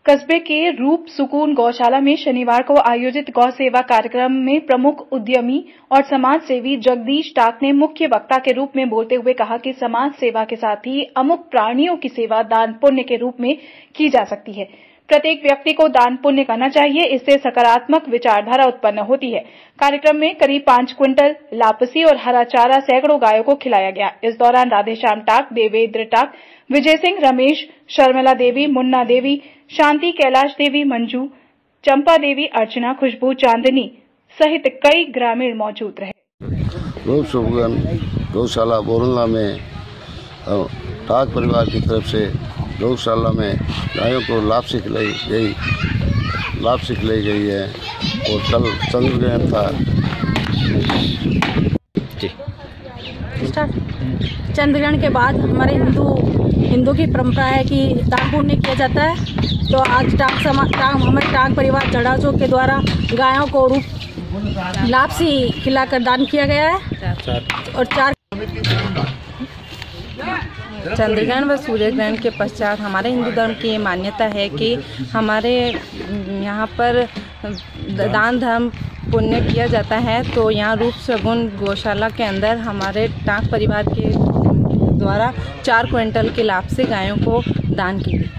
कस्बे के रूप सुकून गौशाला में शनिवार को आयोजित गौ सेवा कार्यक्रम में प्रमुख उद्यमी और समाज सेवी जगदीश टाक ने मुख्य वक्ता के रूप में बोलते हुए कहा कि समाज सेवा के साथ ही अमुक प्राणियों की सेवा दान पुण्य के रूप में की जा सकती है। प्रत्येक व्यक्ति को दान पुण्य करना चाहिए, इससे सकारात्मक विचारधारा उत्पन्न होती है। कार्यक्रम में करीब 5 क्विंटल लापसी और हरा चारा सैकड़ों गायों को खिलाया गया। इस दौरान राधेश्याम टाक, देवेंद्र टाक, विजय सिंह, रमेश, शर्मिला देवी, मुन्ना देवी, शांति, कैलाश देवी, मंजू, चंपा देवी, अर्चना, खुशबू, चांदनी सहित कई ग्रामीण मौजूद रहे। रूप सुकून गौशाला बोरंगा में टाक परिवार की तरफ से गौशाला में गायों को लापसी खिलाई गई है और कल चंद्रग्रहण था। चंद्रग्रहण के बाद हमारे हिंदू की परंपरा है कि दान पुण्य किया जाता है। तो आज हमारे टाक परिवार जड़ा चौक के द्वारा गायों को लापसी खिलाकर दान किया गया है। और चंद्रग्रहण व सूर्य ग्रहण के पश्चात हमारे हिंदू धर्म की ये मान्यता है कि हमारे यहाँ पर दान धर्म पुण्य किया जाता है। तो यहाँ रूप सगुन गौशाला के अंदर हमारे टाक परिवार के द्वारा 4 क्विंटल के लाभ से गायों को दान की गई।